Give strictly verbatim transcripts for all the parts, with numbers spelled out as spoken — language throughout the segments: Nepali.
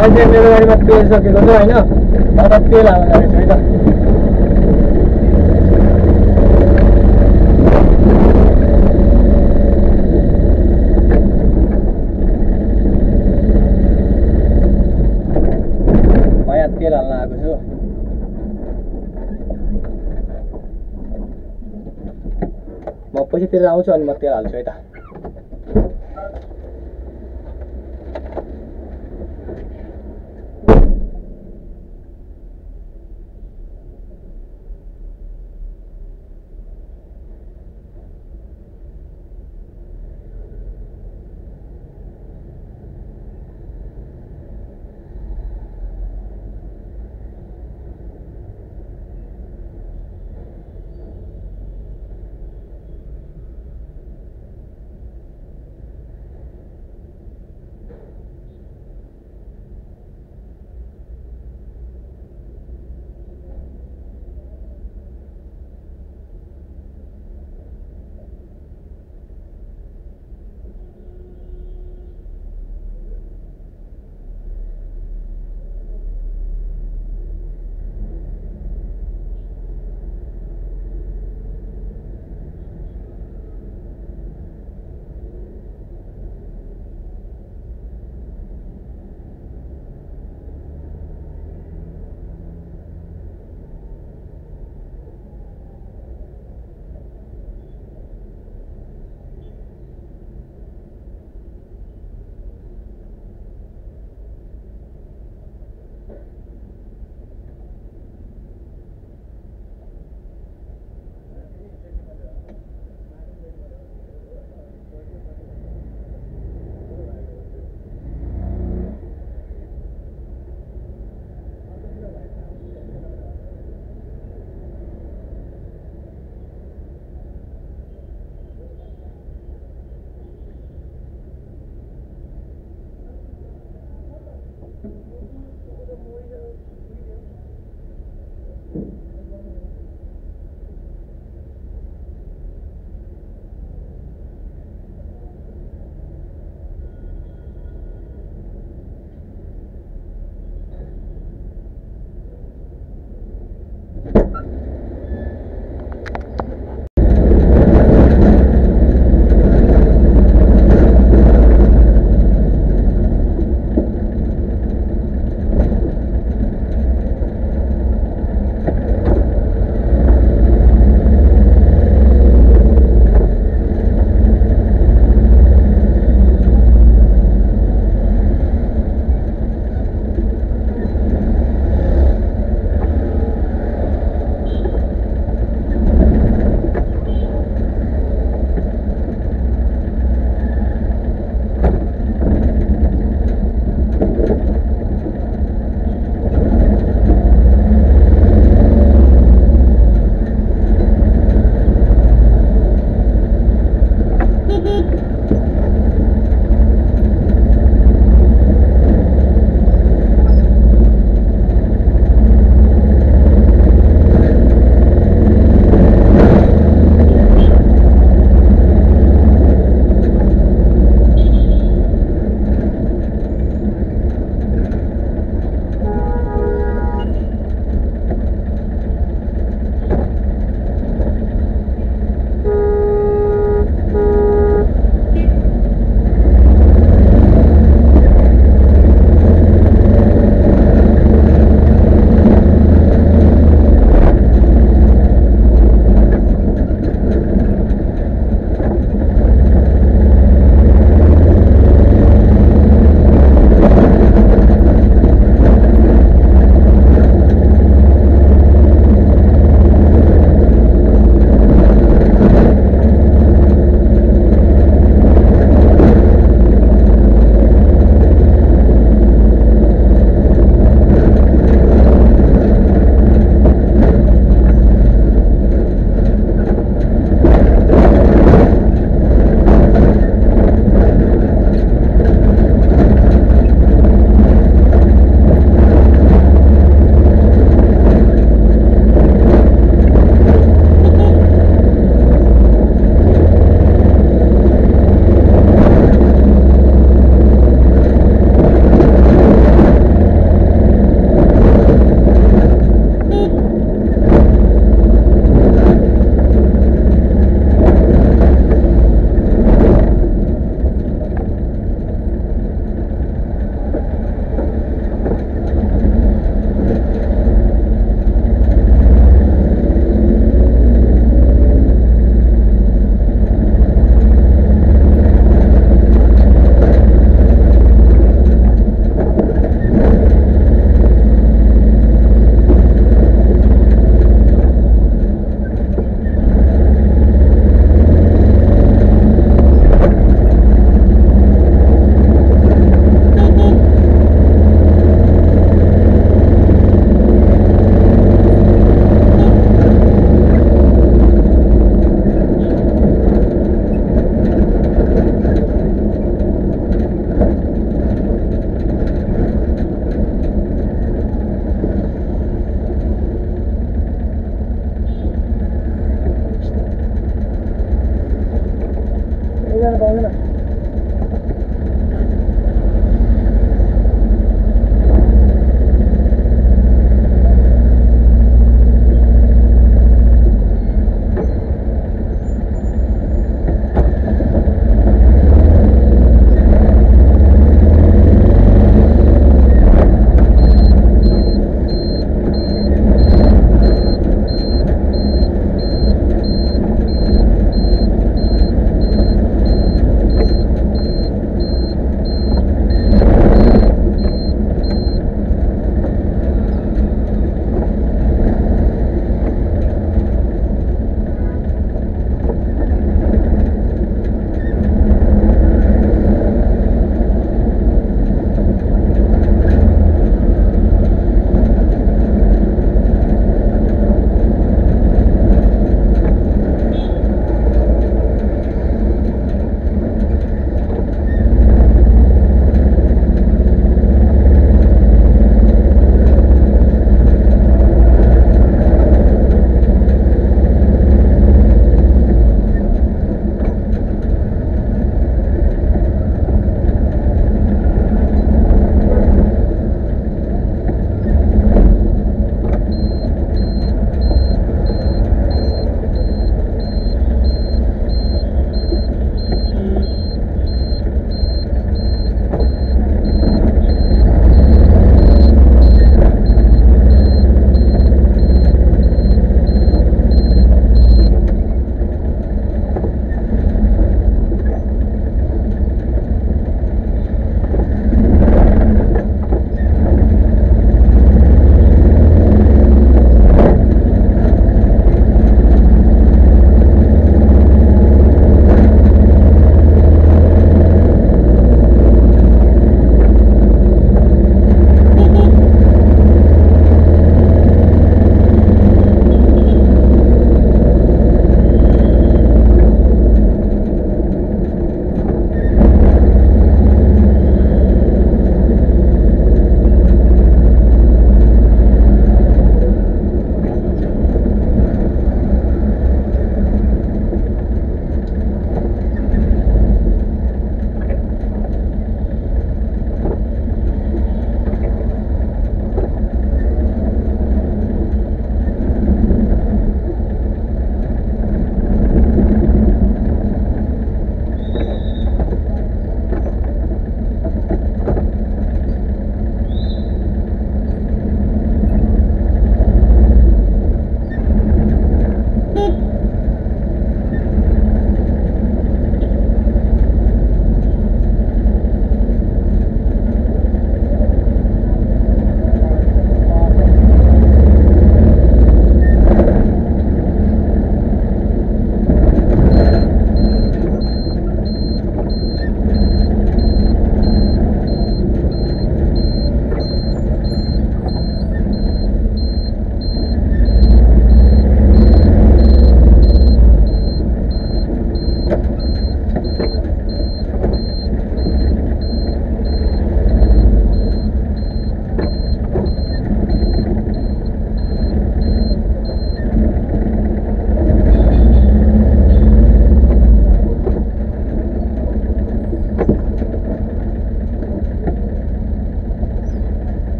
अहिले मेरो गाडीमा तेल सकेको छ होइन, अब तेल हाल्न जाँदैछु है त। म यहाँ तेल हाल्न आएको छु। म पछितिर आउँछु अनि म तेल हाल्छु है त।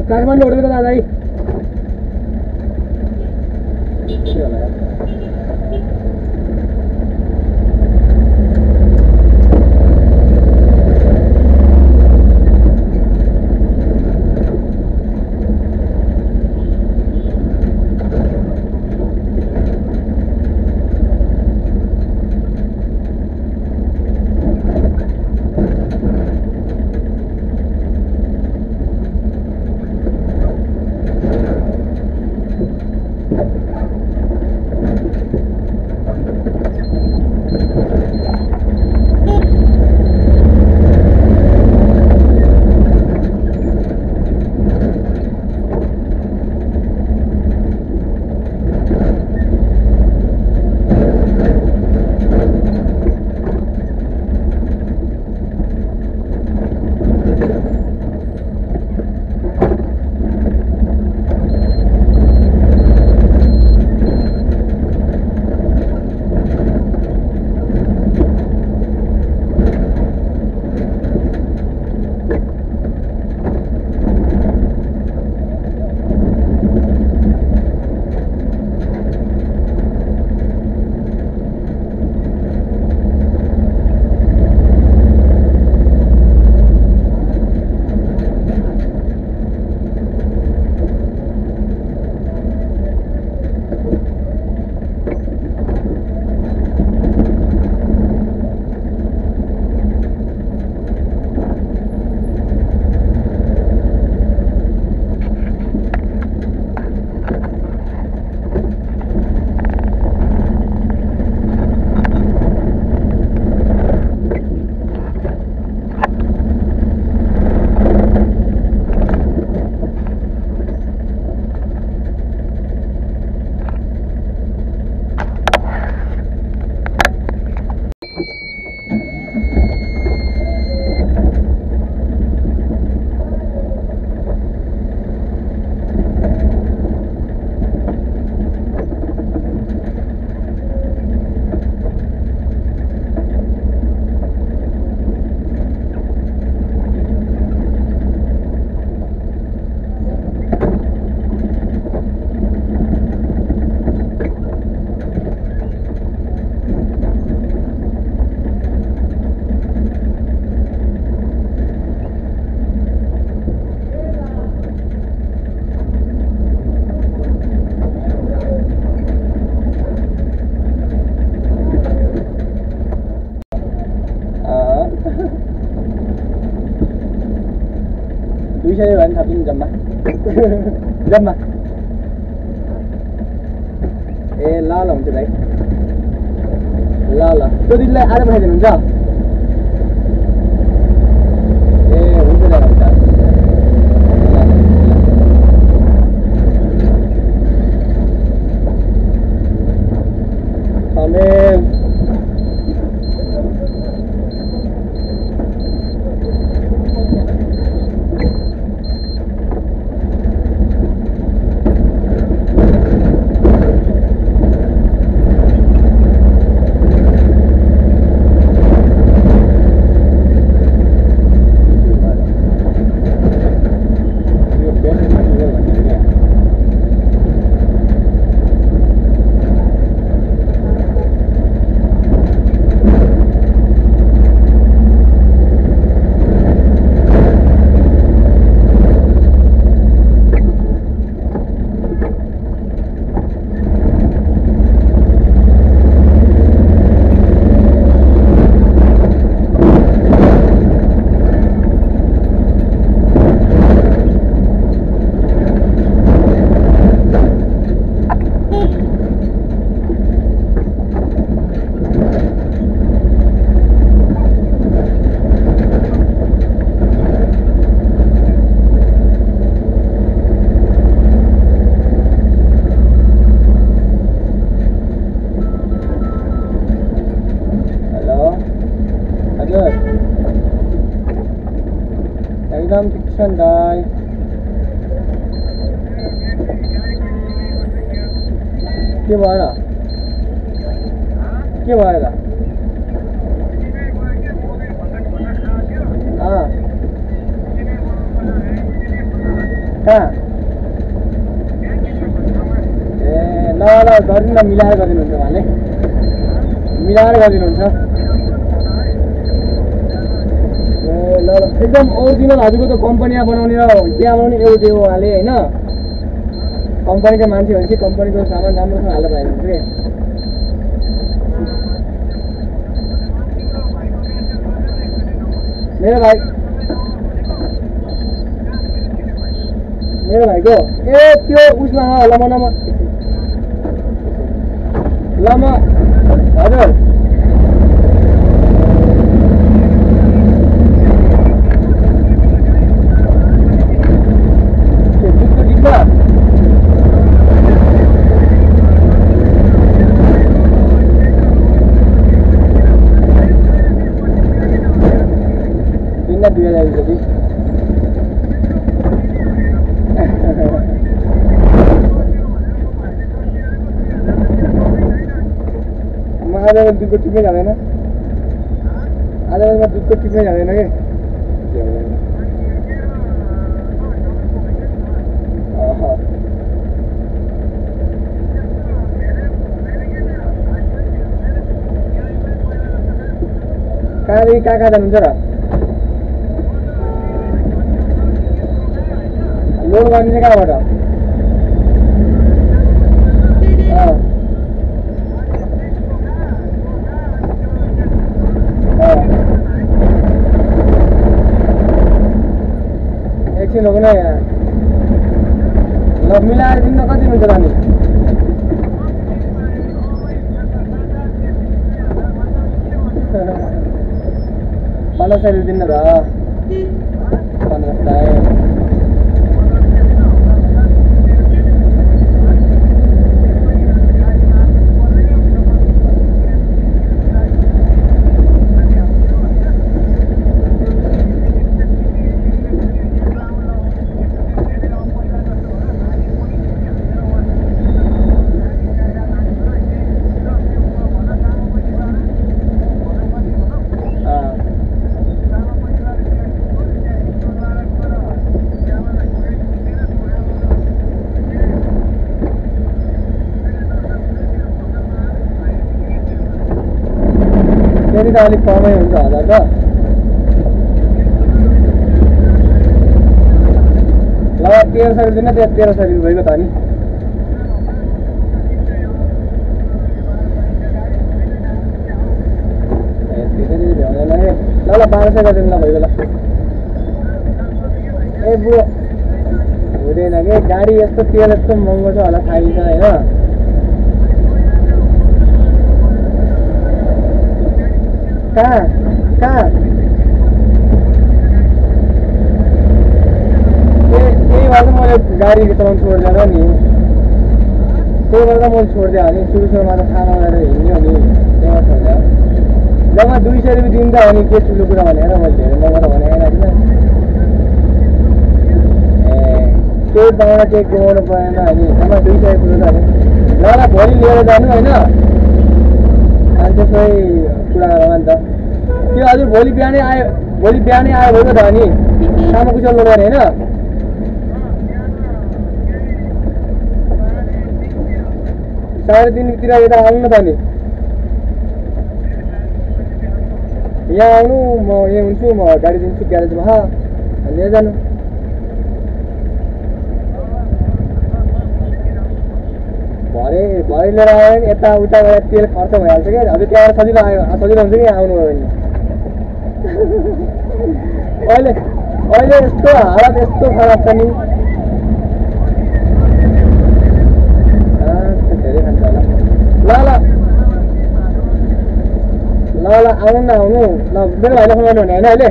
काठमाडौँ उठेको दादा है के होला यार दुई सय भयो नि थपिनु जम्मा जम्मा ए ल ल हुन्छ भाइ ल ल त्यो दिदीलाई आएर पठाइदिनुहुन्छ ए हुन्छ ल हुन्छ Amen. एकदम ठिक छ नि दाइ के भएर के भएर अँ कहाँ गरिदिनु न, मिलाएर गरिदिनुहुन्छ उहाँले, मिलाएर गरिदिनुहुन्छ। ए ल ल, एकदम ओरिजिनल हजुरको त कम्पनीमा बनाउने र त्यहाँ बनाउने एउटै हो उहाँले होइन। कम्पनीका मान्छे भनेपछि कम्पनीको सामान राम्रोसँग हालेर भइदिन्छ कि। मेरो भाइ मेरो भाइको ए त्यो उसमा लमनामा लमा हजुर दुधको डिब्बा किन दुई हजार जति आज दुधको टिप्नै जाँदैन, आज दुधको टिप्नै जाँदैन कि कहाँदेखि कहाँ कहाँ जानुहुन्छ र? लोड गर्ने चाहिँ कहाँबाट? एकछिन हो भने ल मिलाएर दिनु न, कति हुन्छ रानी? पन्ध्र सय दिनु न त, पन्ध्र सय फेरि त अलिक कमै हुन्छ होला त। ल तेह्र सय दिनु, त्यहाँ तेह्र सय भइगयो त नि। ए त्यसरी भ्याउँदैन कि, ल ल बाह्र सय गरिदिनु ल, भइगयो ल। ए बुढो हुँदैन कि, गाडी यस्तो तेल यस्तो महँगो छ होला थाहै छ होइन। कहाँ कहाँ त्यही भएर मैले गाडी चलाउनु छोडिदिएर नि, त्यही भएर मैले छोडिदिएँ भने सुरु सुरुमा त थाहा नगरेर हिँड्यो नि, त्यही भएर छोडिदिएँ। जम्मा दुई सय रुपियाँ दिन्छ भने के ठुलो कुरा भनेर मैले धेरै नगर भने होइन। ए केही पाउन केही गुमाउनु परेन होइन, जम्मा दुई सय कुरो त होइन। ल ल भोलि लिएर जानु होइन, अनि त्यसमै कुरा गरौँ नि त। त्यो हजुर भोलि बिहानै आयो, भोलि बिहानै आयो भयो त अनि सानो कुचल लोड गर्ने होइन। साढे तिनतिर यता आउनु न त नि, यहाँ आउनु, म यहाँ हुन्छु, म गाडी दिन्छु ग्यारेजमा, लिएर जानु। भरे भरे लिएर आयो भने यता उता गएर तेल खर्च भइहाल्छ क्या, हजुर त्यहाँबाट सजिलो आयो, सजिलो हुन्छ कि आउनु भयो भने। अहिले अहिले यस्तो हालत यस्तो खराब छ नि, धेरै खान्छ होला। ल ल ल ल आउनु न, आउनु ल, मेरो भाइलाई फोन गर्नु भने होइन अहिले।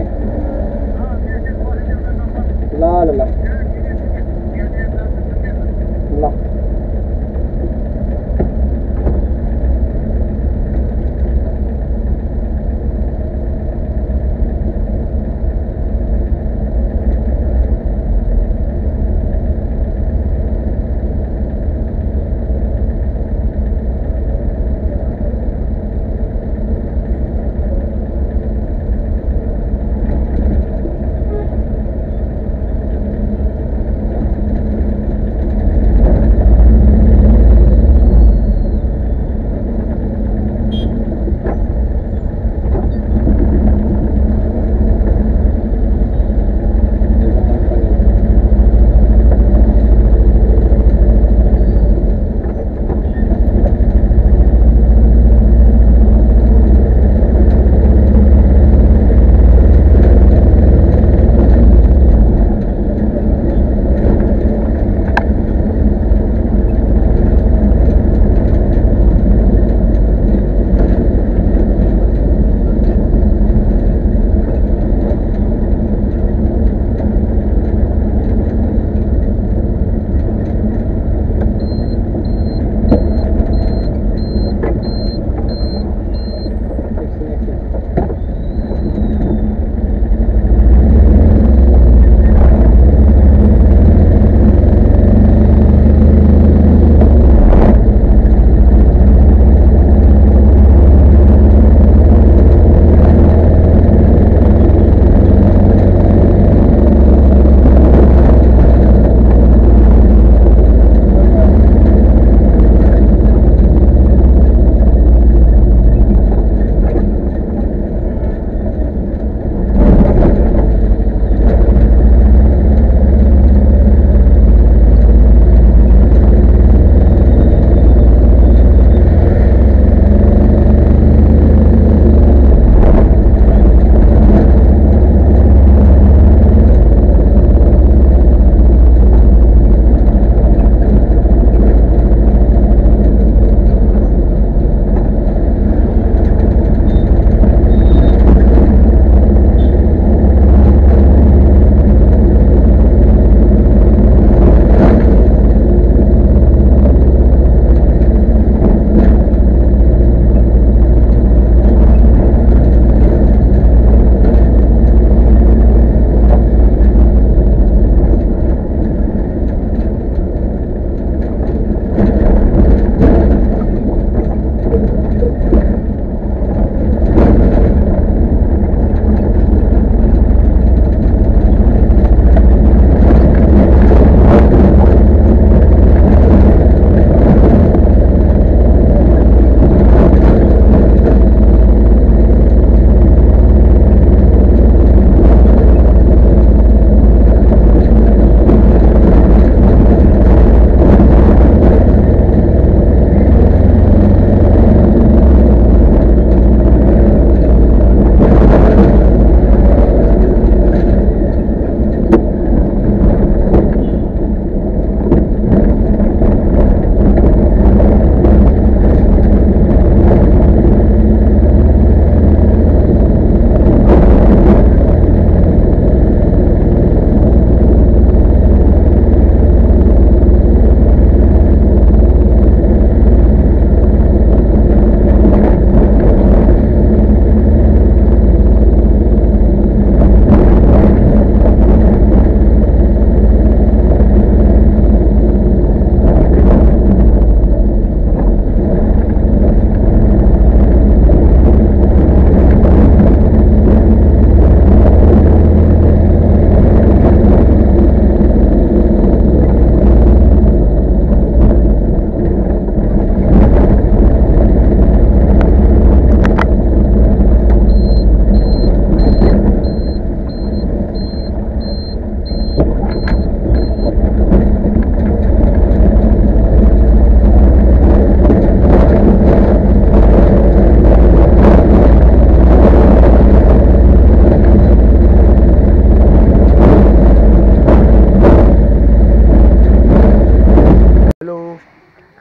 ल ल ल ल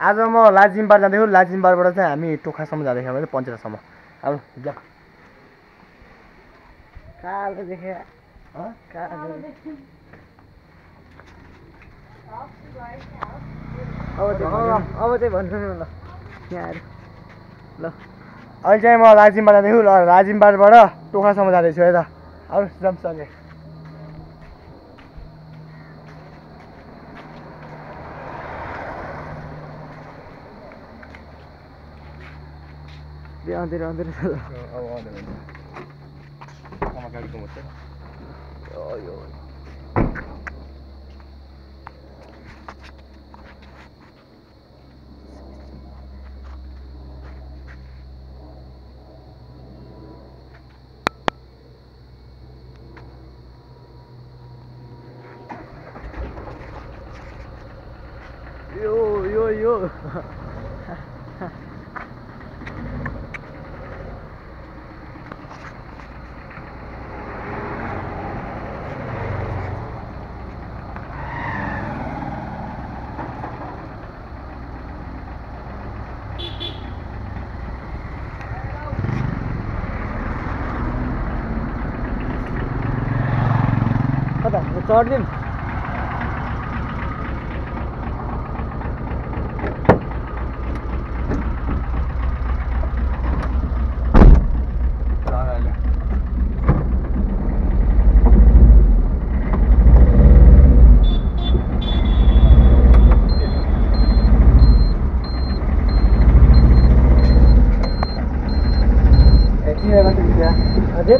आज म लाजिमबार जाँदैछु लाजिमबारबाट चाहिँ हामी टोखासम्म जाँदैछौँ भने पञ्चरासम्म अब जा कालो देखे अँ कालो अब चाहिँ अब चाहिँ भन्नु न ल यहाँ आएर ल अहिले चाहिँ म लाजिमबार जाँदैछु ल लाजिमबारबाट टोखासम्म जाँदैछु है त अब जम्सँगै आउँदै आउँदै रहेछ गाडीको मात्रै यो यो यो यो कता चढ्दिउँ हजुर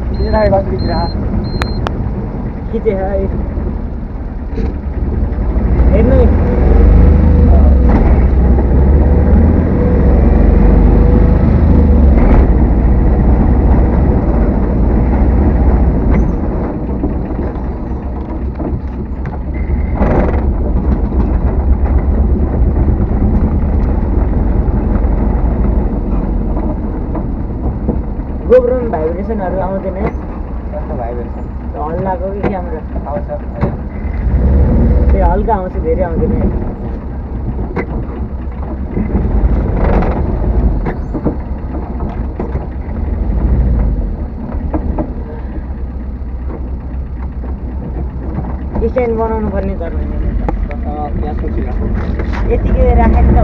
खिचे हेर्नु गोब्रोमा भाइब्रेसनहरू आउँदैन है भाइब्रेसन हल्लाको कि क्यामेरा आउँछ त्यो हल्का आउँछ धेरै आउँदैन है स्ट्यान्ड बनाउनु पर्ने तर यतिकै राखेर त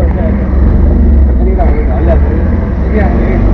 हुन्छ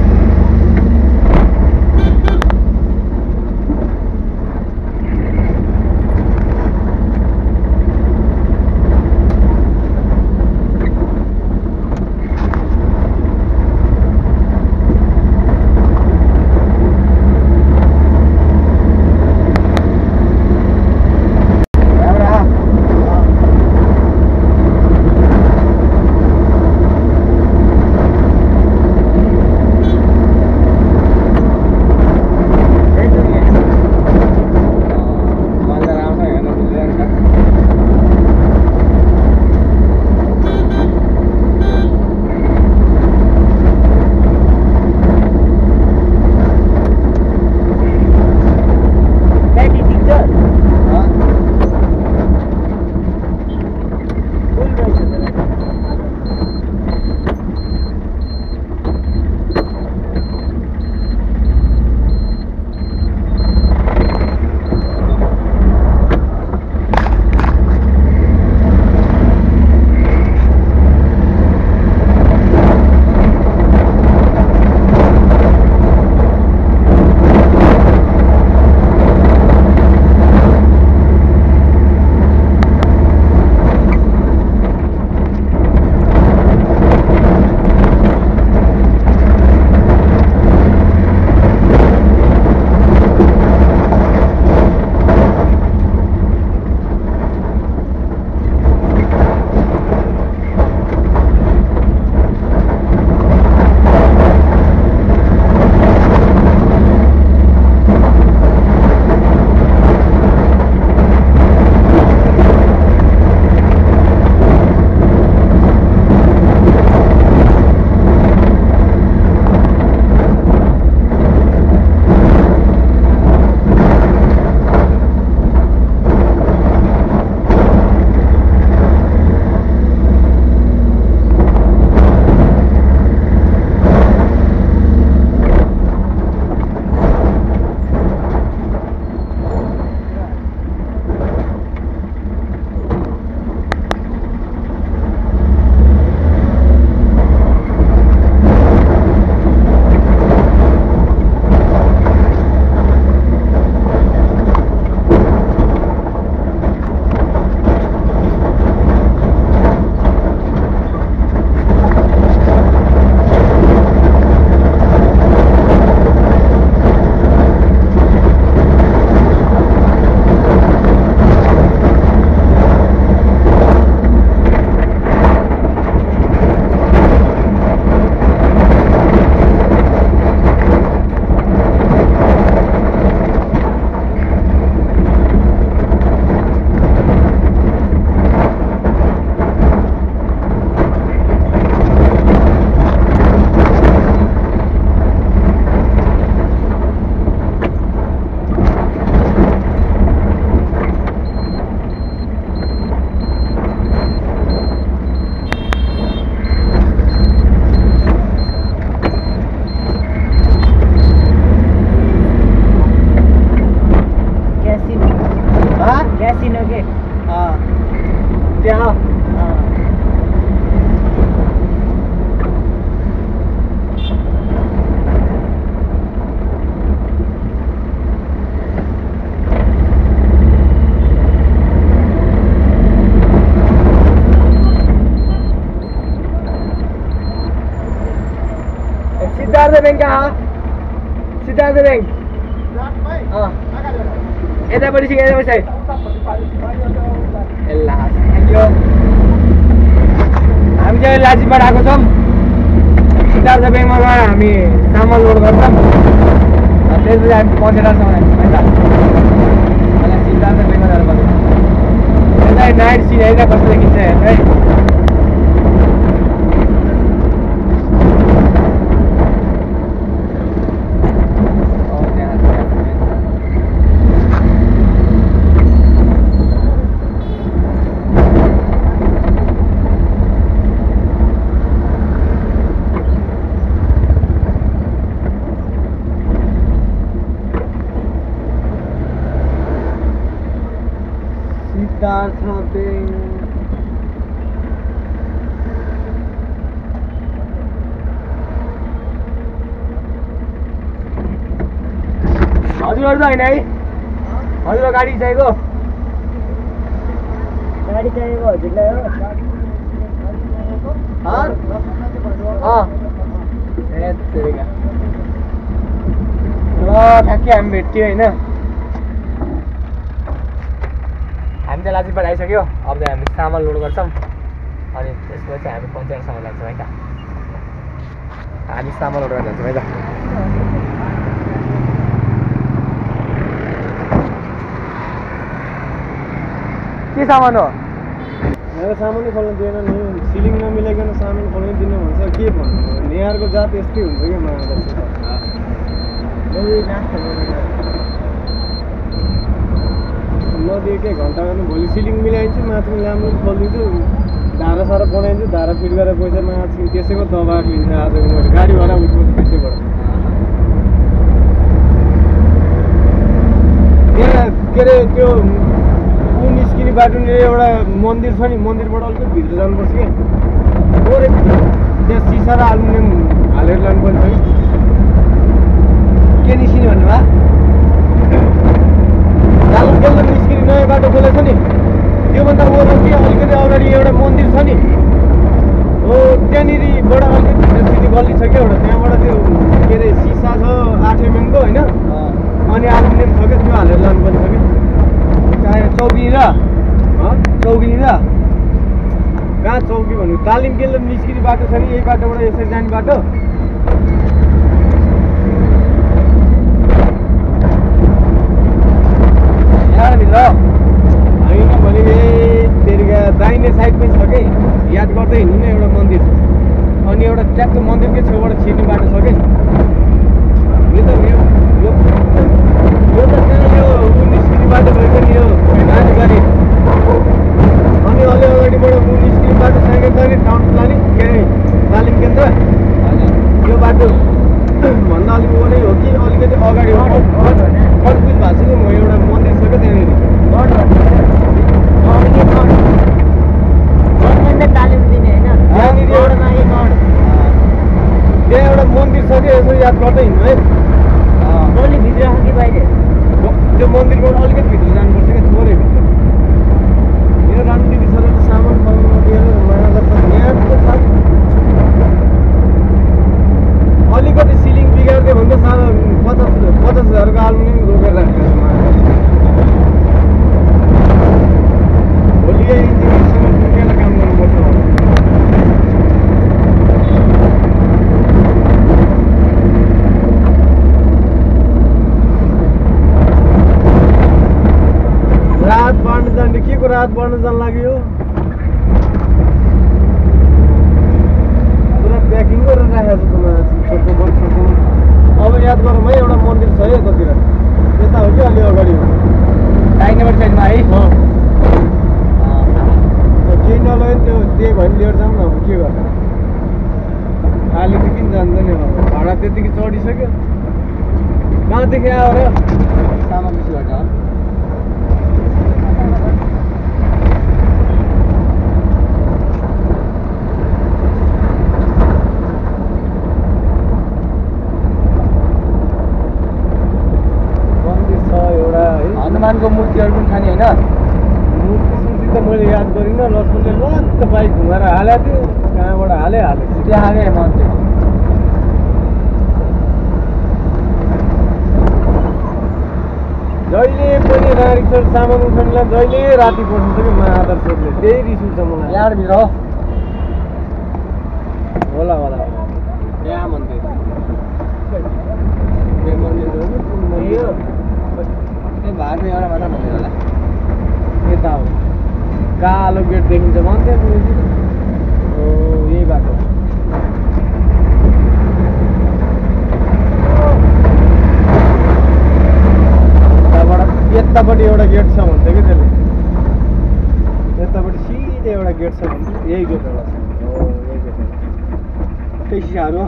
यतापट्टि सिक यतापट्टि साइड एल्ला थ्याङ्क यू हामी चाहिँ लाजीबाट आएको छौँ सिद्धार्थ ब्याङ्कमा गएर हामी सामान लोड गर्छौँ त्यसपछि हामी पहुँचेर छौँ हामी यता सिद्धार्थ ब्याङ्कमा जानु पर्छ यता नाइट सिन यता कस्तो देखिन्छ हेर्नु है Siddhartha Bank. हजुरहरु त हैन है हजुरको गाडी चाहिएको गाडी चाहिएको हजुरलाई हो अ अ ए तेरिका ल ठ्याक्कै हामी भेट्यो हैन हामी चाहिँ लाजीबाट आइसक्यो अब चाहिँ हामी सामान लोड गर्छौँ अनि त्यसपछि चाहिँ हामी पञ्चायतसम्म जान्छौँ है त हामी सामान लोड गरेर जान्छौँ है त के सामान हो मेरो सामानै खोल्न दिएन नि सिलिङ नमिलाइकन सामान खोल्न दिनु भन्छ के भन्नु नेहारको जात यस्तै हुन्छ क्या मलाई नदिए के घन्टा गर्नु भोलि सिलिङ मिलाइदिन्छु माथि राम्रो खोलिदिन्छु धारा सारा बनाइदिन्छु धारा फिट गरेर पैसा माथि त्यसैको दबाब लिन्छ आजको मैले गाडी भाडा उठ्छु त्यसैबाट यहाँ के अरे त्यो ऊ निस्किने बाटोनिर एउटा मन्दिर छ नि मन्दिरबाट अलिकति भित्र जानुपर्छ क्या थोरै त्यहाँ सिसा र एल्युमिनियम हालेर लानुपर्छ कि के निस्किने भन्नुभयो कालो केल्लो निस्किने नयाँ बाटो खोलेको छ नि त्योभन्दा वरपट्टि अलिकति अगाडि एउटा मन्दिर छ नि हो त्यहाँनिरबाट अलिकति भित्रसिटी गल्ली छ क्या एउटा त्यहाँबाट त्यो के अरे सिसा छ आठ एमएमको होइन अनि एल्युमिनियम छ क्या त्यो हालेर लानुपर्छ कि चौकी र चौकी र कहाँ चौकी भन्नु तालिम केन्द्र निस्किने बाटो छ नि यही बाटोबाट यसरी जाने बाटो होइन भने तेरिका दाहिने साइडमै छ कि याद गर्दै हिँड्नु न एउटा मन्दिर अनि एउटा ट्याक्कै मन्दिरकै छेउबाट छिर्ने बाटो छ कि यो त यो यो त त्यहाँ यो ऊ निस्किने बाटो भएको नि यो नानी गाडी अनि अलि अगाडिबाट ऊ निस्किने बाटो साइकल जाने टाउन लाने के अरे तालिम केन्द्र यो बाटो भन्दा अलिक वरै हो कि अलिकति अगाडि हो कन्फ्युज भएको छु कि म एउटा मन्दिर छ क्या त्यहाँनिर तालिम दिने होइन त्यहाँनिर एउटा त्यहाँ एउटा मन्दिर छ कि यसो याद गर्दै हिँड्नु है टोली भित्र छ कि बाहिर त्यो मन्दिरबाट अलिकति भित्र जानुपर्छ क्या थोरै भित्र यो रामदेवी सरको सामान पाउनु दिएर मायालाई त यहाँको छ अलिकति सिलिङ बिगारिदियो भने त सानो पचास पचास हजारको एल्युमिनियम रोकेर राख्छ भोलि इन्जिनियरसँग पुगेर काम गर्नुपर्छ रात बाँड्न जाने के को रात बाँड्न जान लाग्यो पुरा प्याकिङ गरेर राखेको छ तपाईँको अब याद गरौँ है एउटा मन्दिर छ है यतातिर यता हो कि अलि अगाडि हो दाहिनेबाट साइडमा है केही नलग्यो नि त्यो त्यही भयो नि लिएर जाउँ न अब के गर्नु खाली त किन जान्दैन अब भाडा त्यतिकै चढिसक्यो कहाँदेखि आयो र सामान बेसीबाट हनुमानको मूर्तिहरू पनि छ नि होइन मूर्ति सुर्ति त मैले याद गरिनँ लक्ष्मणले लत्त बाइक घुमाएर हालेको थियो कहाँबाट हाले हाले त्यहाँ हाले मन्दिर जहिले पनि रारिक्सर सामान उठाउनुलाई जहिले राति पठाउँछ कि महाआदर सोधले त्यही रिस उठ्छ मलाई यहाँभित्र होला होला त्यहाँ मन्दिर त्यो मन्दिर हो यो त्यो भागमा एउटा मात्र मन्दिर होला यता हो कालो गेट देखिन्छ भन्छ हो यही बाटो यतापट्टि एउटा गेट छ भन्छ कि त्यसले यतापट्टि सिधै एउटा गेट छ भन्छ यही गेट एउटा छ हो यही गेट त्यही सिसाहरू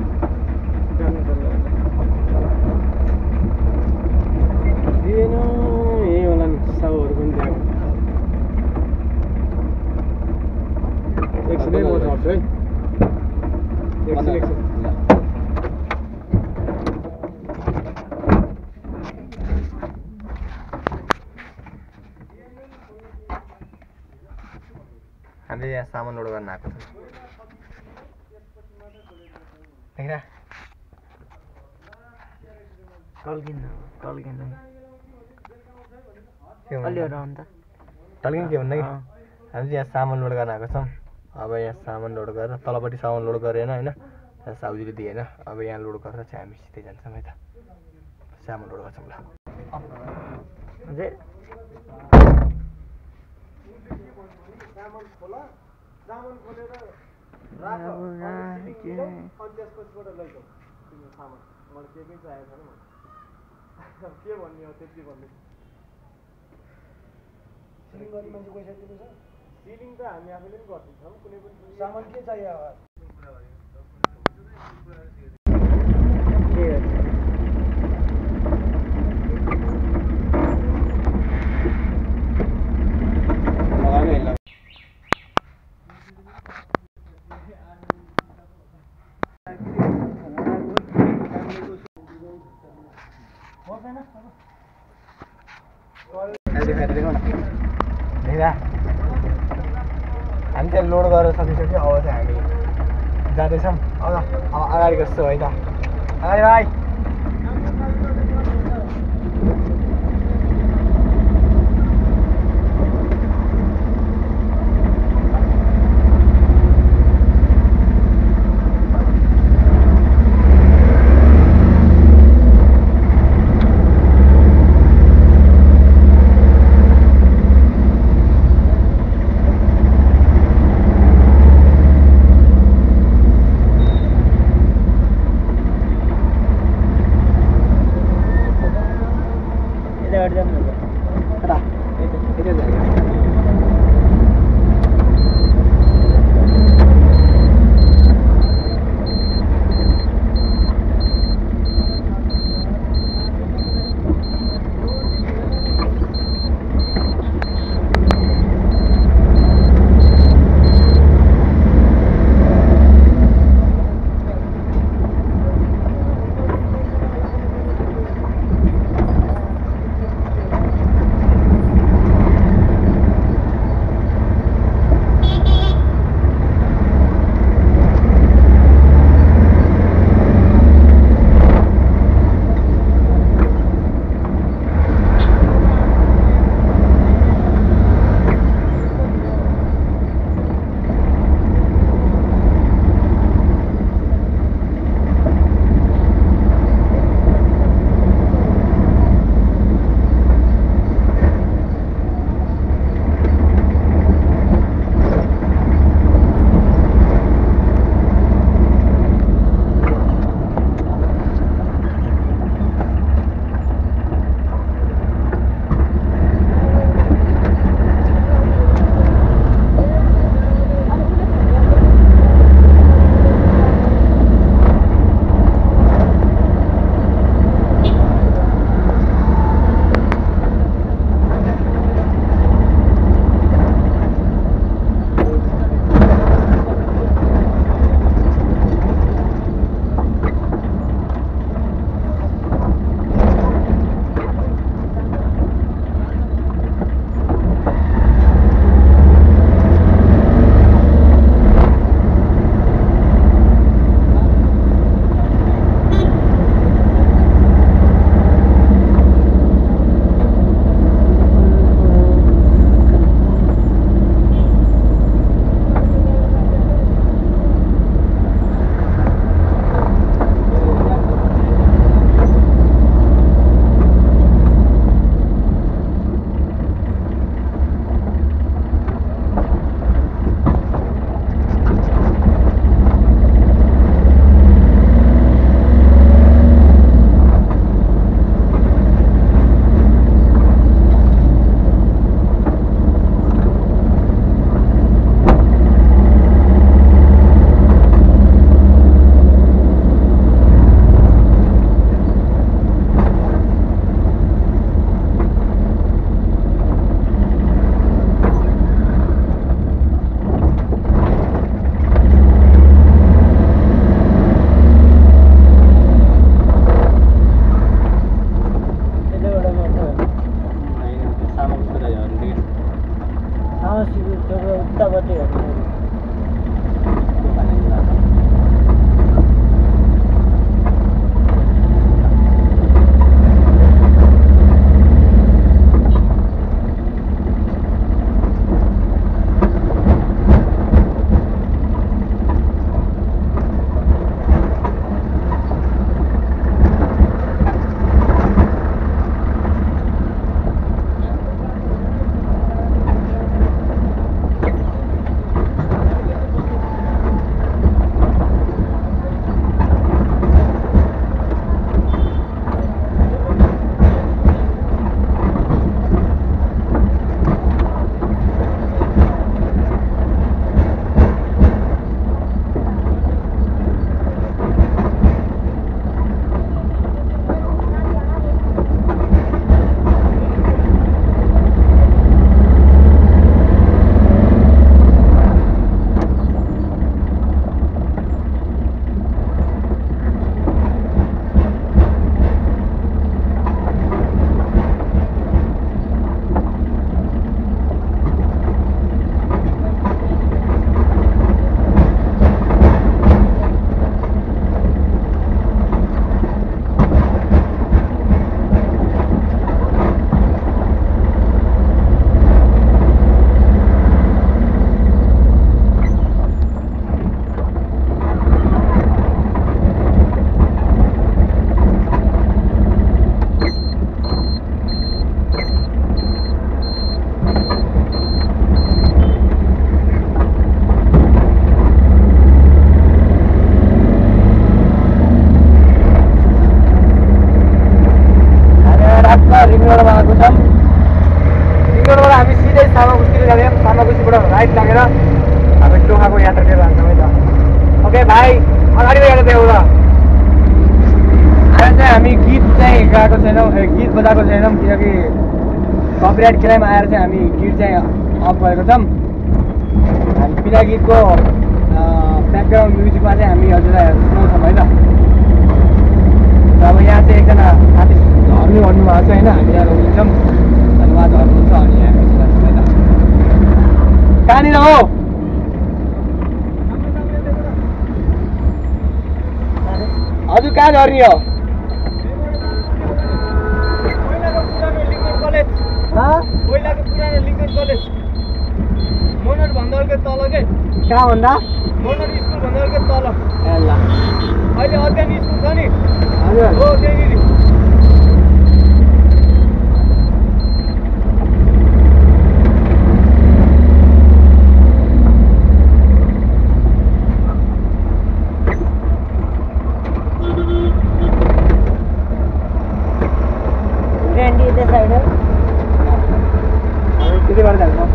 दिएन यही होला नि साउहरू पनि त्यहाँ एकछिनै म झर्छु है एकछिन एकछिन हामीले यहाँ सामान लोड गर्न आएको छ देख्दा टल्किन टल्किन के अलि अन्त टल्किन के भन्दा कि हामीले यहाँ सामान लोड गर्न आएको छौँ अब यहाँ सामान लोड गरेर तलपट्टि सामान लोड गरेन होइन साउजीले दिएन अब यहाँ लोड गरेर चाहिँ हामी सिधै जान्छौँ है त सामान लोड गर्छौँ ल सामान खोला सामान खोलेर राख अनि त्यसपछिबाट लैजाऊ तिम्रो सामान मलाई केही पनि चाहिएको छैन के भन्ने हो त्यति भन्ने सिलिङ गर्ने मान्छे पैसा दिनु छ सिलिङ त हामी आफैले पनि गरिदिन्छौँ कुनै पनि सामान के चाहियो हामी चाहिँ लोड गरेर सकिसक्यो अब चाहिँ हामी जाँदैछौँ अब अब अगाडि कस्तो है त अगाडि भाइ त्यो उतापट्टि हेर्नु रिङरोडमा आएको छौँ। रिङरोडबाट हामी सिधै सामाकुसीतिर जाँदैछौँ। सामाकुसीबाट राइट लागेर हामी टोखाको यात्रातिर जान्छौँ है त। ओके भाइ अगाडि गएर देऊ ल। आज चाहिँ हामी गीत चाहिँ गाएको छैनौँ, गीत बजाएको छैनौँ किनकि कपिराइट खेलाइमा आएर चाहिँ हामी गीत चाहिँ अफ गरेको छौँ। हामी बिना गीतको ब्याकग्राउन्ड म्युजिकमा चाहिँ हामी हजुरलाई सुनाउँछौँ है त। अब यहाँ चाहिँ एकजना साथी झर्नु भन्नुभएको छ होइन, हामी यहाँ रोकिन्छौँ अनि उहाँ झर्नुहुन्छ अनि हामी सुनाउँछौँ है त। कहाँनिर हो? हजुर कहाँ झर्ने हो? पहिलाको पुरानो लिङ्कन कलेज मोनर भन्दा अलिकति तल के। कहाँ भन्दा? मोनर स्कुल भन्दा अलिकति तल। ए ल अहिले अर्ग्यान स्कुल छ नि, हजुर हो त्यहाँनिर। ग्रान्डी त्यो साइड हो। हामी त्यति गरेर जान्छौँ।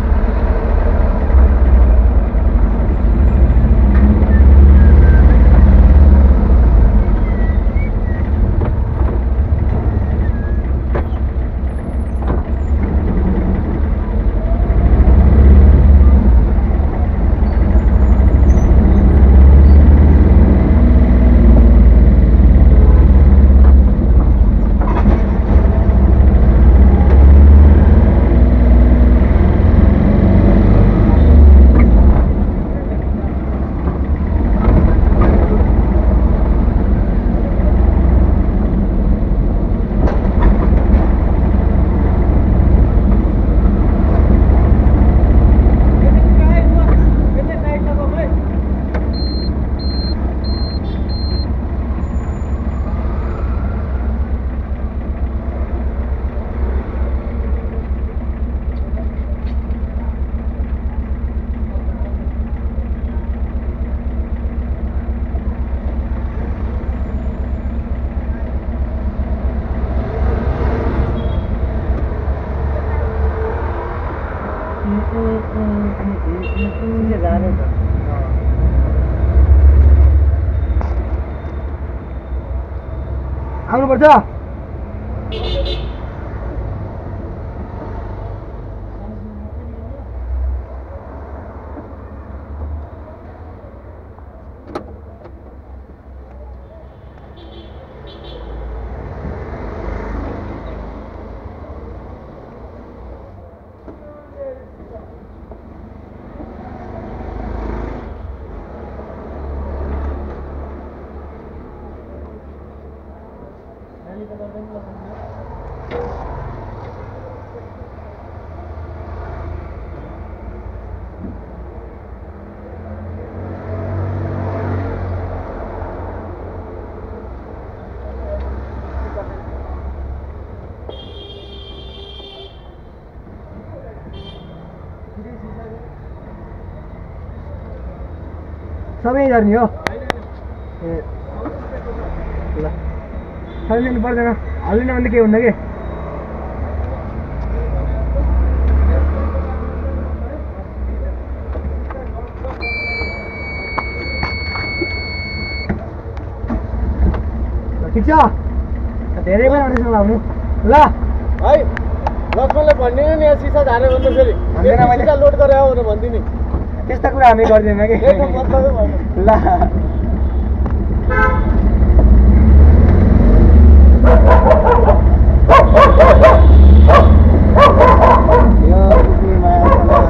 आउनुपर्छ। सबै झर्ने हो ए ल हालिदिनु पर्दैन हालिदिनु भने के हुन्न कि ठिक छ धेरै बेला रहेछ लाउनु ल है लक्ष्मणले भनिदिनु नि यहाँ सिसा झारे भन्दा फेरि भन्दैन मैले। सिसा लोड गरे हो भनेर भनिदिनु त्यस्ता कुरा हामी गर्दैनौँ कि यसको मतलबै भएन ल यो कुकुर माया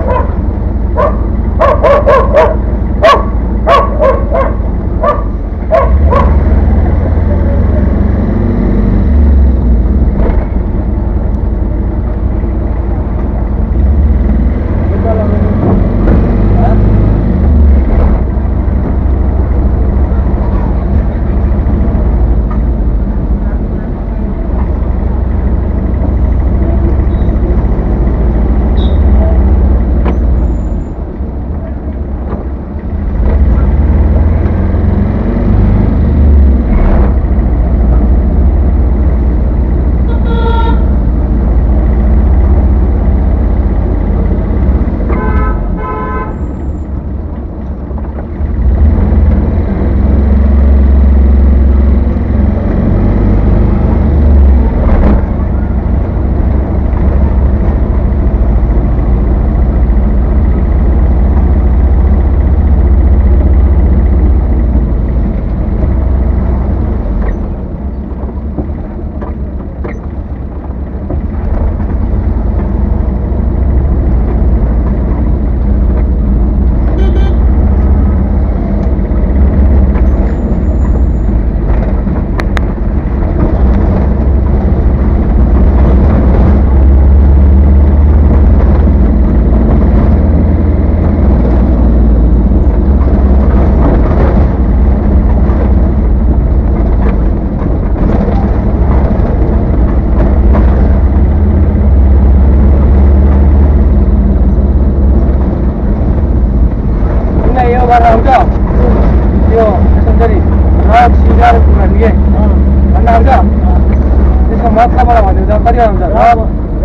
आउँछ त्यो यसरी रक सिजर भन्ने भन्न आउँछ त्यसको मतलबबाट भन्नु त कति आउँछ रक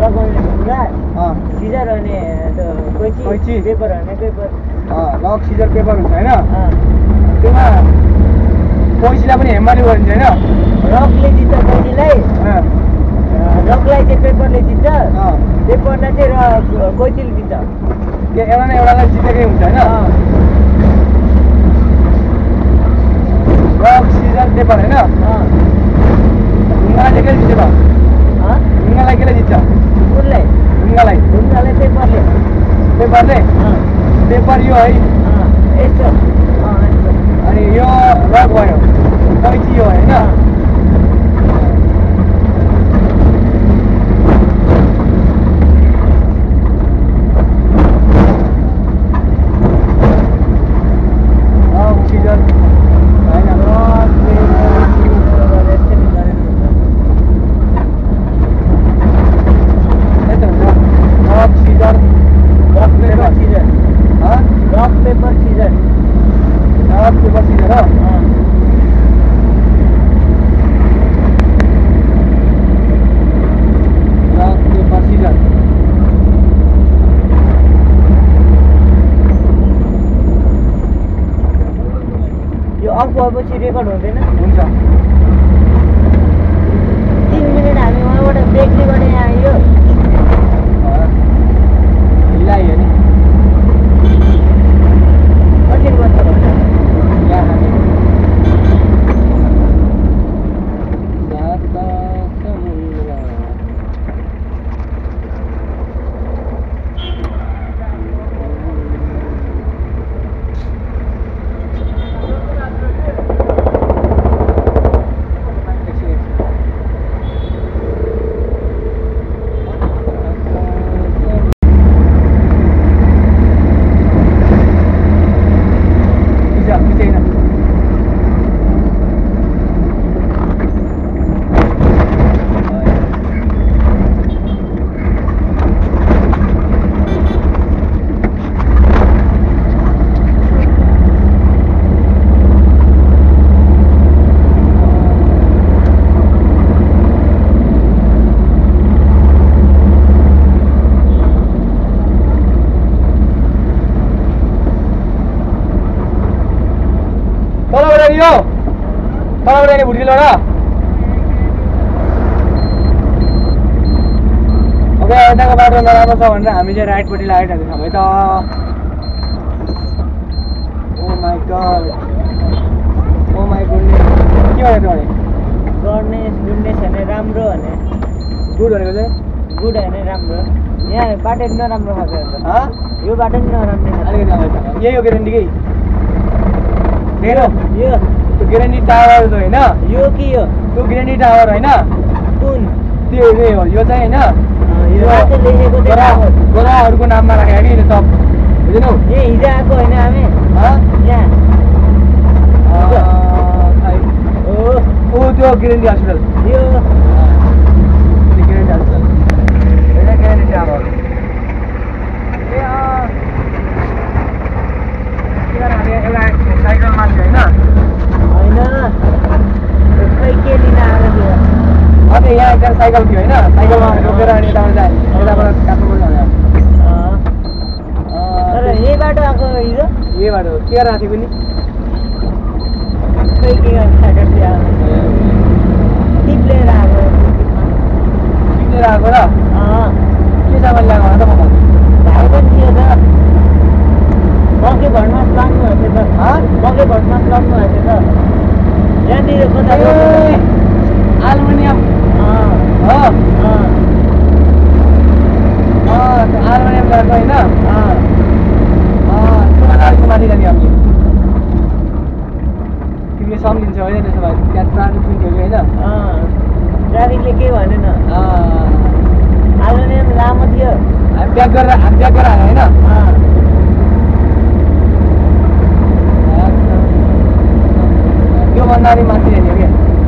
सिजर अनि कैची पेपर अनि पेपर रक सिजर पेपर हुन्छ होइन त्यसमा कैचीलाई पनि हेम्माली गरिन्छ होइन रकले जित्छ कैचीलाई रकलाई चाहिँ पेपरले जित्छ पेपरलाई चाहिँ कैचीले जित्छ त्यो एउटा न एउटालाई जितेकै हुन्छ होइन रक सिजर पेपर होइन ढुङ्गालाई चाहिँ कसले जित्छ ढुङ्गालाई कसले जित्छ कुनलाई ढुङ्गालाई ढुङ्गालाई पेपरले पेपरले पेपर यो है यस्तो अनि यो रक भयो कैची हो होइन पछि रेकर्ड हुँदैन हुन्छ तिन मिनट हामी उहाँबाट ब्रेकले गर्ने आयो हिलायो नि कति बज्छ भन्छ जाने भुटकिलबाट ओके यताको बाटो नराम्रो छ भनेर हामी चाहिँ राइटपट्टि लागेको छौँ है त oh my god oh my goodness के भनेको भने गर्नेस गुडनेस भने राम्रो भने गुड भनेको चाहिँ गुड भने राम्रो यहाँ बाटो नराम्रो खान्छ हाँ यो बाटो नि नराम्रो खान्छ अलिकति नभएछ यही हो ग्यारेन्टीकै हेर यो त्यो ग्यारेन्टी टावर त होइन यो के हो त्यो ग्यारेन्टी टावर होइन कुन त्यो यही हो यो चाहिँ होइन यो माथि लेखेको चाहिँ गोराहरूको नाममा राखेको कि यो सब बुझेनौ ए हिजो आएको होइन हामी हाँ यहाँ खै ओ ओ त्यो ग्यारेन्टी हस्पिटल यो त्यो ग्यारेन्टी हस्पिटल होइन ग्यारेन्टी टावर ए अँ के गर्नु हामी एउटा साइकल मान्छे होइन होइन खै के लिन आएको थियो अन्त यहाँ एकजना साइकल थियो होइन साइकलमा रोकेर अनि यताबाट जाने यताबाट काठमाडौँ जाने तर यही बाटो आएको हिजो यही बाटो के गरेर आएको थियो खै के गर्नु साइकल थियो टिप लिएर आएको लिएर आएको र के सामान ल्याएको होला त म भाइ पनि थियो त मकै भरमा लाग्नु भएको थियो त मकै भरमा लाग्नु भएको थियो त यहाँनिर कता आल्मुनियम हो आल्मुनियम ल्याएको होइन अलिक माथि जाने हामी तिमीले सम्झिन्छौ होइन त्यसो भए त्यहाँ ट्राफिक पनि थियो कि होइन ट्राफिकले केही भनेन आलुनियम लामो थियो हामी ब्याक गरेर हामी ब्याक गरेर हाल्यो होइन त्योभन्दा अलिक माथि जाने हो क्या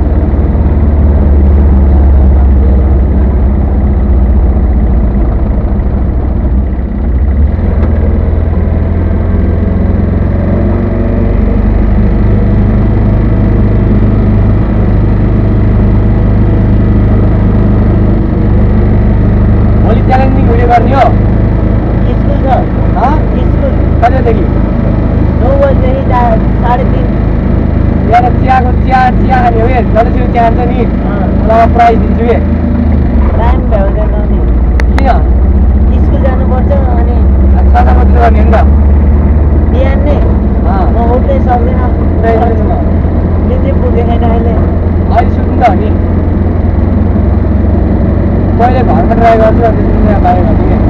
गर्ने हो स्कुल छ स्कुल कहिलेदेखि नौ बजीदेखि साढे तिन यहाँ चियाको चिया चिया खाने हो कि जतिसक्दो चिया खान्छ नि ल प्राइज दिन्छु कि टाइम भ्याउँदैन नि किन स्कुल जानुपर्छ अनि सादा मात्रै गर्ने हो नि त बिहान नै म उठ्नै सक्दैन निकै पुगेन अहिले अहिले सुत्नु त हो नि पहिले घरमा ट्राई गर्छु अनि त्यहाँ बाहिर भन्छु कि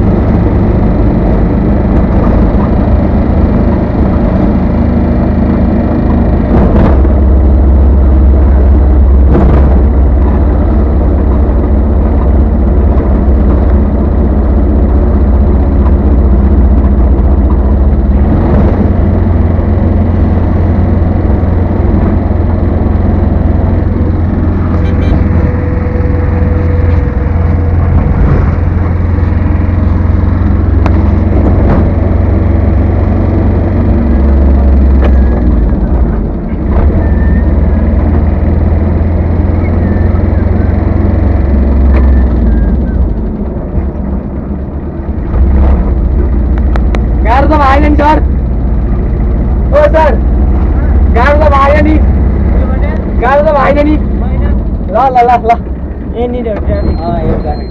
सर ओ सर गाडी त भागेन नि गाडी त भागेन नि ल ल ल ल यहाँनिर ट्राफिक अँ यो ट्राफिक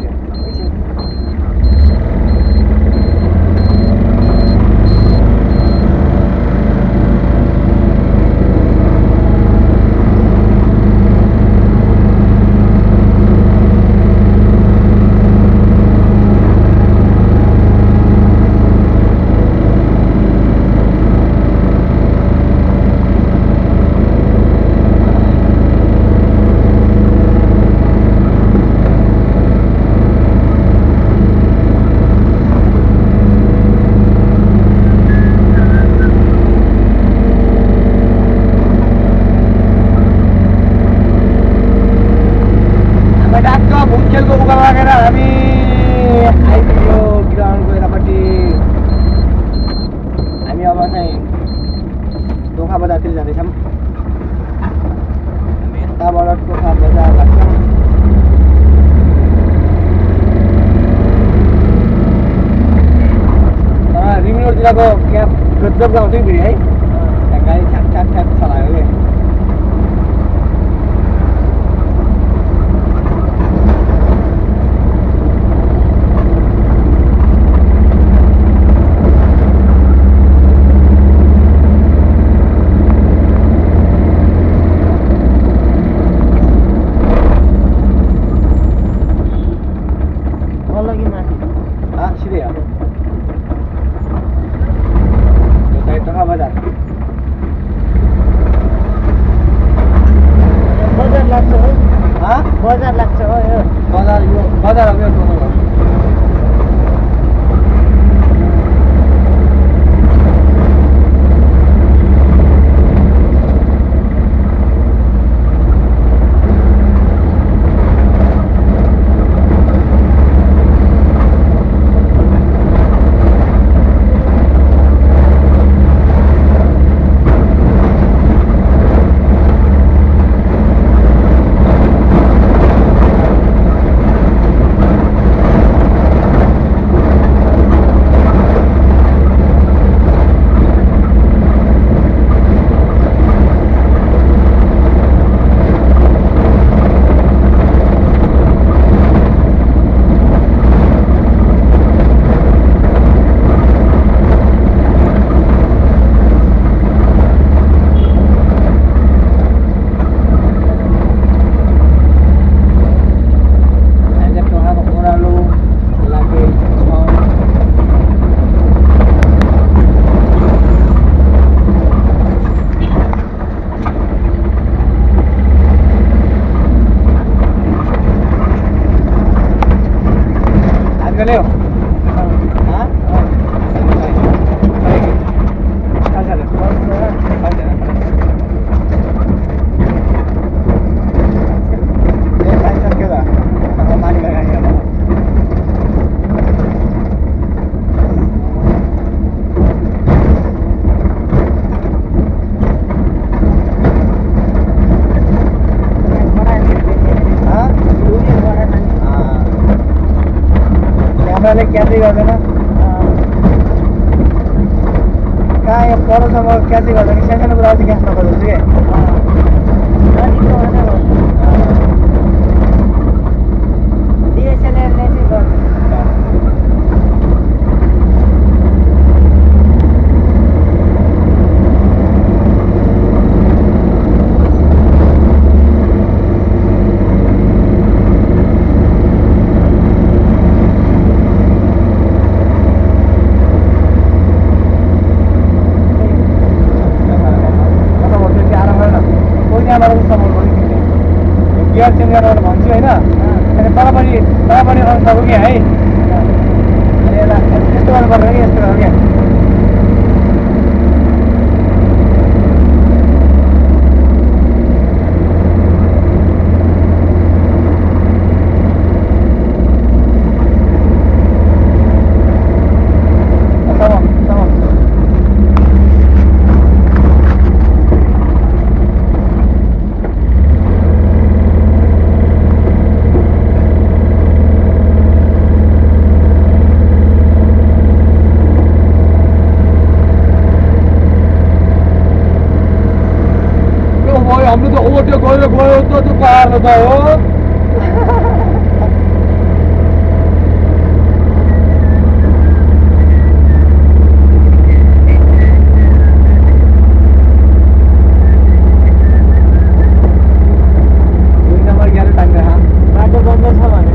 खेलको उकालो लागेर हामी आइपुग्यो ग्राउन्डको यतापट्टि हामी अब चाहिँ टोखा बजारतिर जाँदैछौँ यताबाट टोखा बजार लाग्छ तर रिमिनोरतिरको क्याब गजब गाउँछ कि फेरि है गाडी छ्याप छ्याप छ्याप चलायो कि हाँ सिधै हो यो साइड टका बजार बजार लाग्छ हो हाँ बजार लाग्छ हो यो बजार यो बजार हो यो टोटल हो Leo. Hah? क्याचै गर्दैन कहाँ यहाँ परसम्म क्याचै गर्दैन कि सानो कुरा चाहिँ क्याच नगर्दैछु कि डिएसएलआरले चाहिँ गर्छ गियर चेन्ज गरेर भन्छु होइन अनि तर पनि तर पनि गर्नु सक्यो कि है अनि यसलाई यस्तो गर्नुपर्छ कि यस्तो गर्नु क्या हामीले त ओभरटेक गरेर गयो त त्यो कार त हो दुई नम्बर ग्यारेज टाङ्गे हा बाटो बन्द छ भने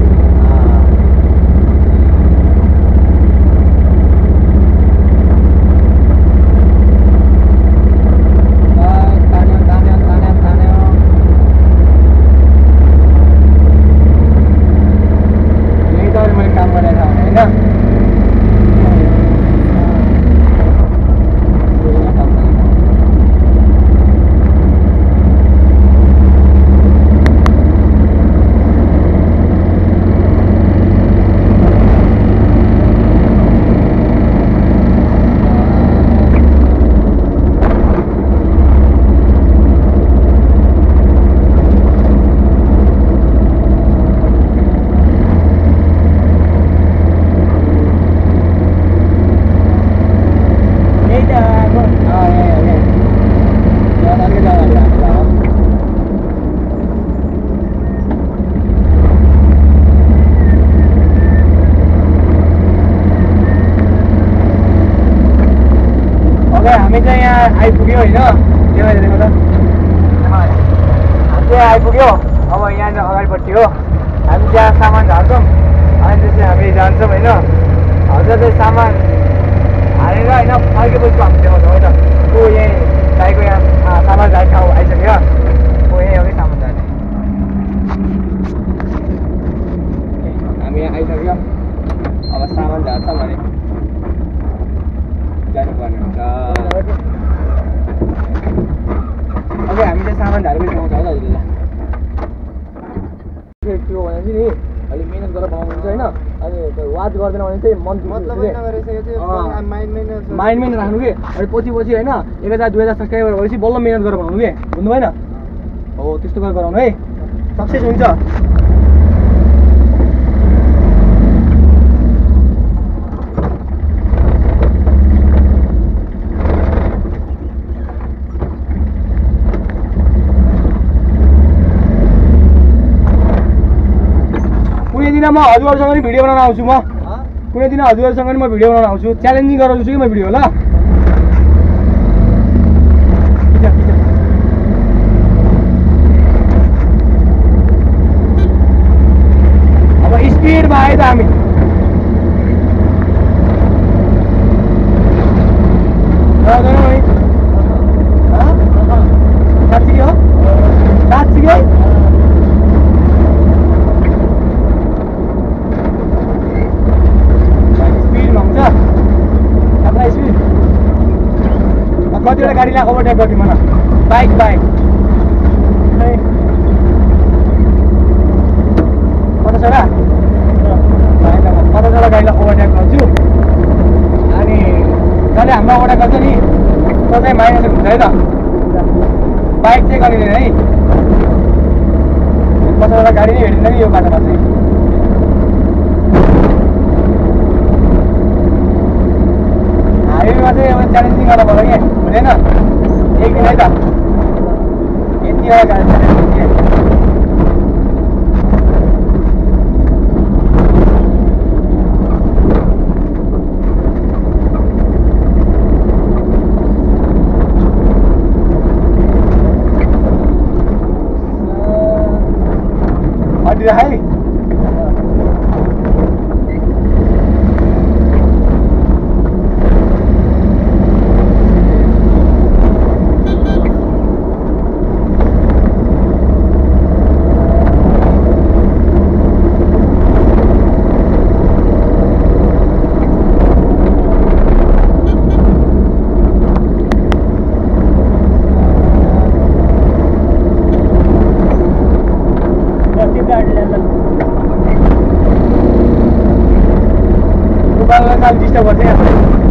हामी चाहिँ यहाँ आइपुग्यो होइन त्यो हेरेको त हामी चाहिँ आइपुग्यो अब यहाँ चाहिँ अगाडिपट्टि हो हामी त्यहाँ सामान झार्छौँ अनि त्यसपछि हामी जान्छौँ होइन हजुर चाहिँ सामान हालेर होइन फर्केपछि हामी देखाउँछौँ होइन को यहीँ गाईको यहाँ सामान झार्ने ठाउँ आइसक्यो को यहीँ अघि सामान झार्ने हामी यहाँ आइसक्यो अब सामान झार्छ भने जानुपर्ने हुन्छ अब हामी चाहिँ सामान झारेपछि देखाउँछ है हजुरलाई के हो भने चाहिँ नि अलिक मिहिनेत गरेर बनाउनुहुन्छ होइन अनि वाच गर्दैन भने चाहिँ मन माइन्डमै नराख्नु कि अनि पछि पछि होइन एक हजार दुई हजार सब्सक्राइबर भएपछि बल्ल मिहिनेत गरेर बनाउनु कि बुझ्नु भएन हो त्यस्तो गरेर गराउनु है सक्सेस हुन्छ कुनै दिन म हजुरहरूसँग पनि भिडियो बनाउन आउँछु म कुनै दिन हजुरहरूसँग पनि म भिडियो बनाउन आउँछु च्यालेन्जिङ गराउँछु कि म भिडियो ल अब स्पिडमा आयो त हामी साँच्ची हो साँच्ची हो कतिवटा गाडीलाई ओभरटेक गर्थ्यो मलाई बाइक बाइक पचासवटा पचासवटा गाडीलाई ओभरटेक गर्छु अनि जसले हाम्रो ओभरटेक गर्छ नि त्यो चाहिँ माइनस हुन्छ है त बाइक चाहिँ गरिँदैन है पचासवटा गाडी नै भेटिँदैन कि यो बाटोमा चाहिँ हाइवेमा चाहिँ एउटा च्यालेन्जिङ गर्नु पर्यो कि हुँदैन एक दिन है त यतिवटा गाडी च्यालेन्जिङ के अड्डी है साल डिस्टर्ब गर्छ यहाँ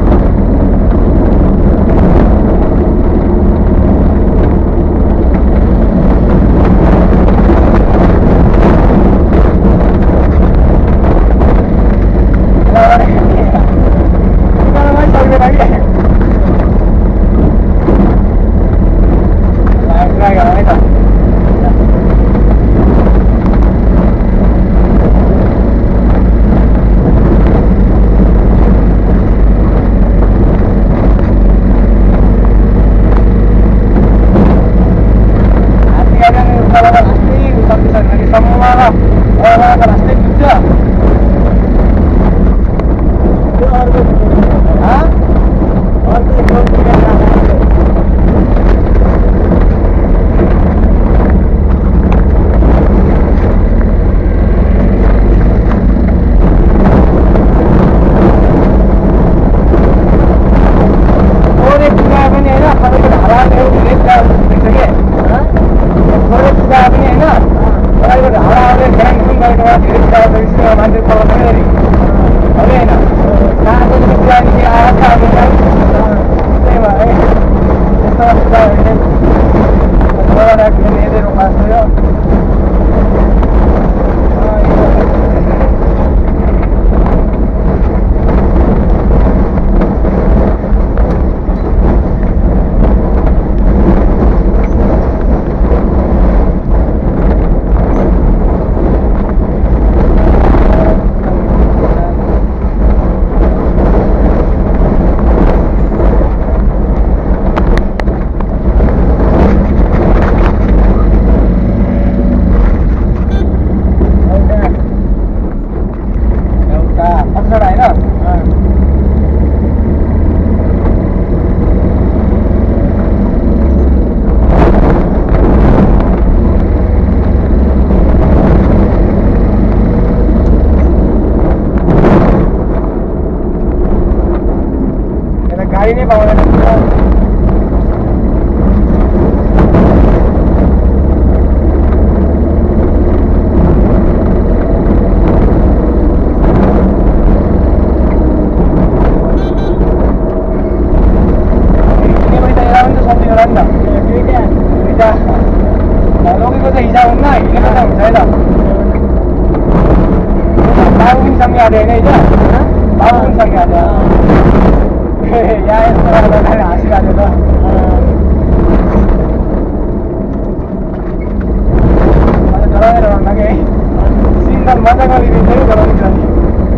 ट्राई गर है त पाउँदैन। लगेको चाहिँ हिजो हुन्न, हिँडेको त हुन्छ है त। बाबु पनि सँगै आएको होइन हिजो? बाबु पनि सँगै आएको। यहाँ यस्तो गर्दाखेरि हाँसिरहेको त। अन्त डराउने डराउनु कि है सिन्डल मजाको लिदिन्छ कि डराउनु छ नि।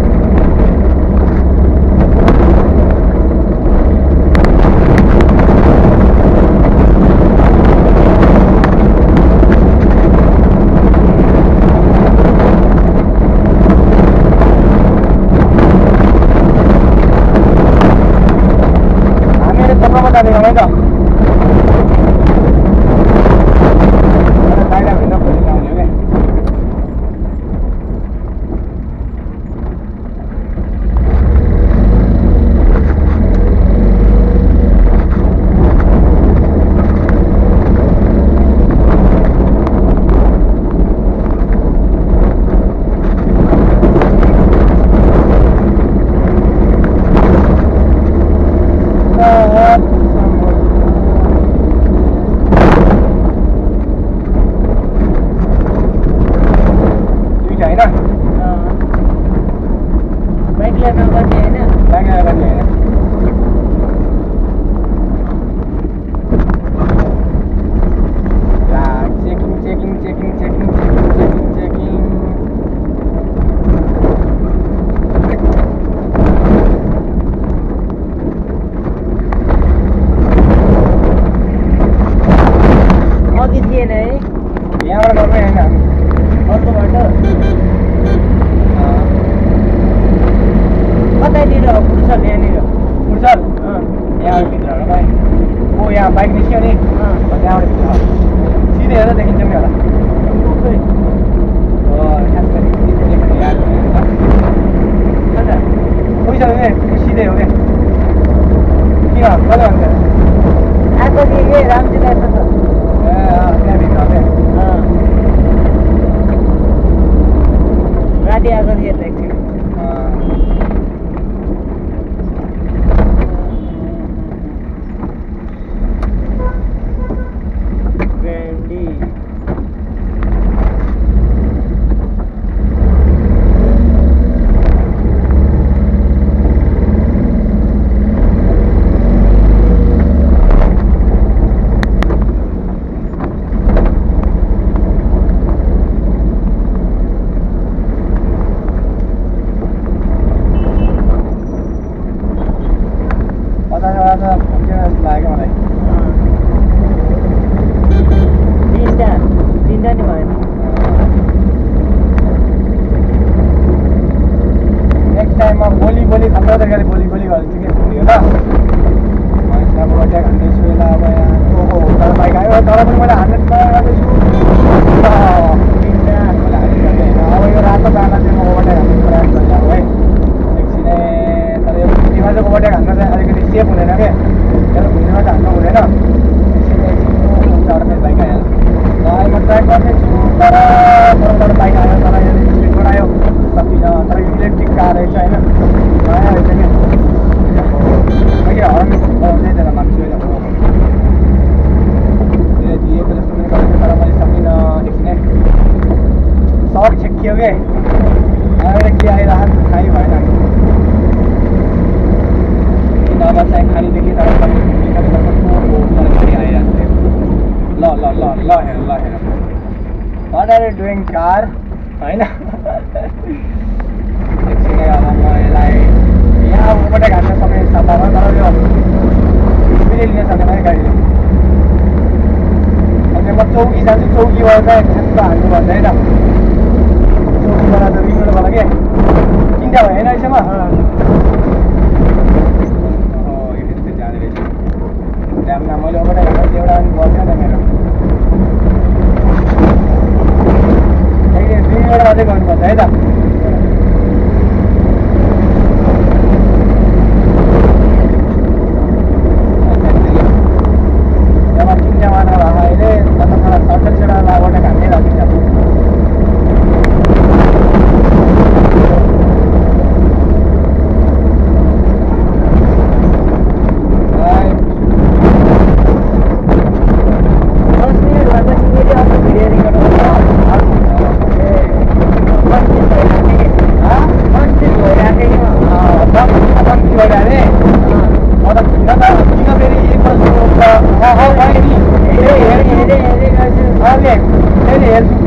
What are you doing, car? होइन एकछिनै अब म यसलाई यहाँ ऊबाट घाट्न सक्ने क्षमता भयो तर यो स्पिडले लिन सकेन है गाडीले। अनि म चौकी जान्छु, चौकीबाट चाहिँ ठ्याक्क हान्नुपर्छ है त। चौकीबाट त रिङबाट के चिन्ता भयो होइन अहिलेसम्म? यो त्यस्तै जाँदो रहेछ ड्याममा। मैले ऊबाट घाट्दा चाहिँ एउटा पनि गर्थेन त मेरो। रिङबाट मात्रै गर्नुपर्छ है त।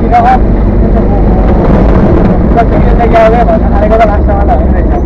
किन हो कतिले चाहिँ क्या हो भन्न थालेको त लास्टमा त होइन रहेछ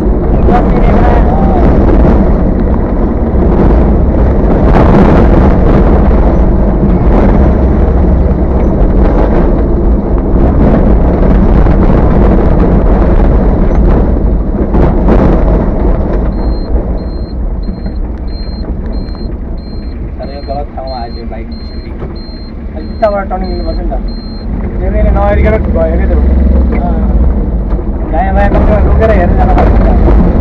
यताबाट टर्निङ लिनुपर्छ नि त त्यसैले नहेरिकन गयो क्या त्यो दायाँ बायाँ कम्तीमा रोकेर हेरेर जानु पर्छ नि त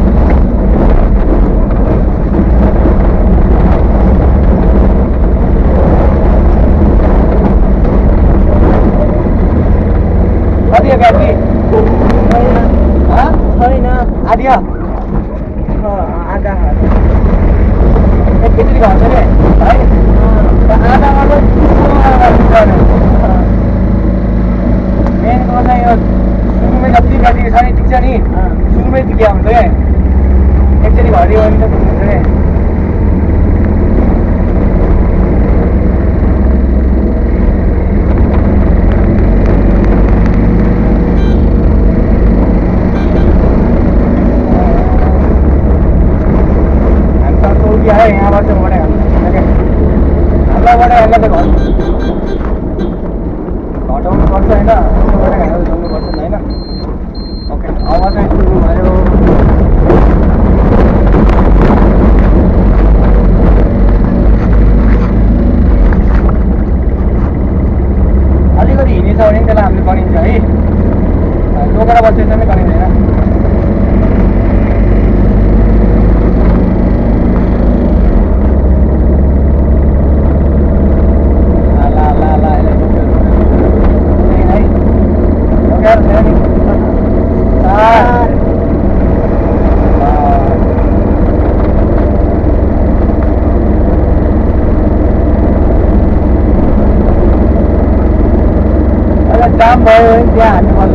कति हो ब्याट्री छैन आधी हो आधा एकैचोटि घट्छ नि है आधा मात्र मेन कुरा चाहिँ यो सुरुमै जति ब्याट्री छ नि ठिक छ नि सुरुमै टिकिया हुन्छ क्या एकचोटि घट्यो भने त हुन्छ क्या हामी त टोल आयो यहाँबाट चाहिँ बढाइ हाल्नुपर्छ हामीलाई बढाइ हाल्दा त घटाउनु पर्छ होइन बढाइ हालेर जानुपर्छ नि होइन ओके अब चाहिँ सुरु भयो अलिकति हिँडेछ भने पनि त्यसलाई हामीले गनिन्छ है लोकेर बसेछ भने गनिँदैन जाम भयो भने त्यहाँ हाल्नु पर्छ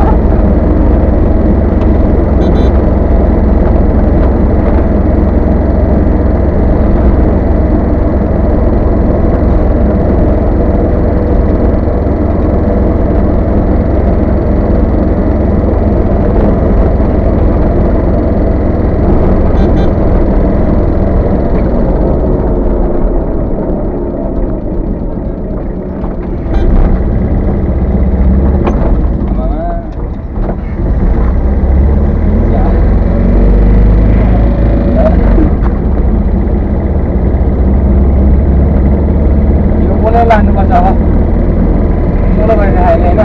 लानुपर्छ अब सोह्र गरेर अहिले होइन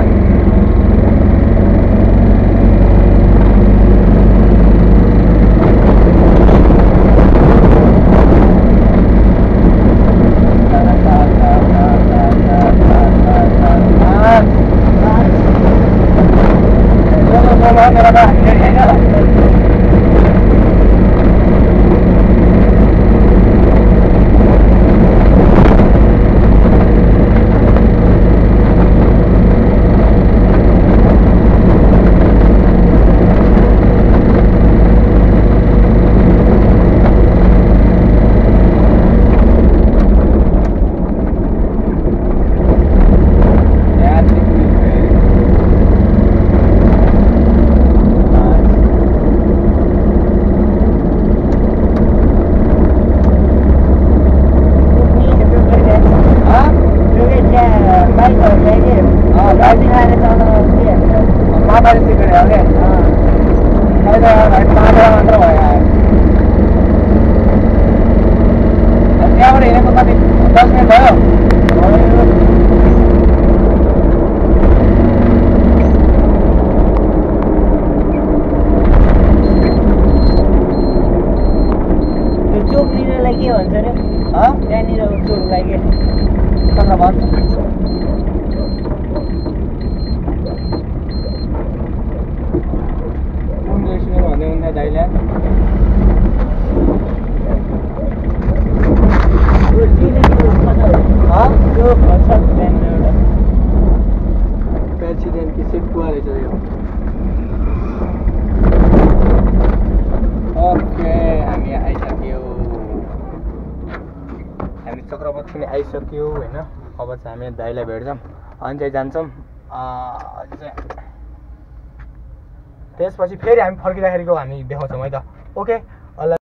त्यहाँबाट हिँडेको कति दस मिनट भयो चोकनिरलाई के भन्छ अरे त्यहाँनिर चोकलाई के चन्द्रभाग कुन रेस्टुरेन्ट भन्दै हुन्थ्यो दाइले प्रेसिडेन्ट कि सेक्पुवा रहेछ यो ओके हामी आइसक्यो हामी चक्रपथ पनि आइसक्यो होइन अब चाहिँ हामी दाइलाई भेट्छौँ अनि चाहिँ जान्छौँ चाहिँ त्यसपछि फेरि हामी फर्किँदाखेरिको हामी देखाउँछौँ है त। ओके।